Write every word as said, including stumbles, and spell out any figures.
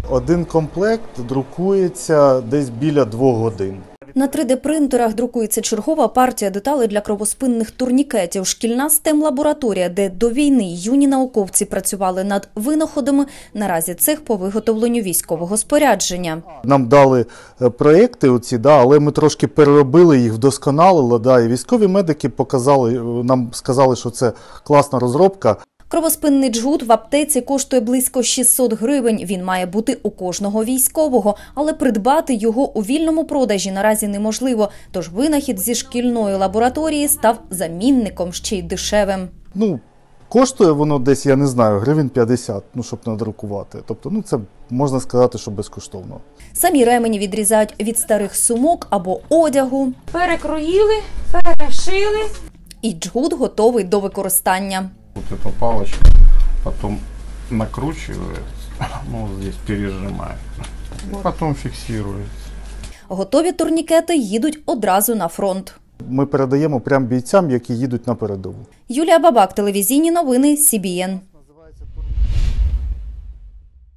Один комплект друкується десь біля двох годин. На три де принтерах друкується чергова партія деталей для кровоспинних турнікетів. Шкільна стем-лабораторія, де до війни юні науковці працювали над винаходами, наразі цех по виготовленню військового спорядження. Нам дали проєкти оці, да, але ми трошки переробили їх, вдосконалили. Да, і військові медики показали, нам сказали, що це класна розробка. Кровоспинний джгут в аптеці коштує близько шістсот гривень. Він має бути у кожного військового, але придбати його у вільному продажі наразі неможливо. Тож винахід зі шкільної лабораторії став замінником, ще й дешевим. Ну, коштує воно десь, я не знаю, гривень п'ятдесят, ну, щоб надрукувати. Тобто, ну, це можна сказати, що безкоштовно. Самі ремені відрізають від старих сумок або одягу. Перекроїли, перешили. І джгут готовий до використання. Вот эта палочка потом накручивается, ну, здесь пережимает, потом фиксируется. Готові турнікети їдуть одразу на фронт. Ми передаємо прямо бійцям, які їдуть на передову. Юлія Бабак, телевізійні новини, Сі Бі Ен.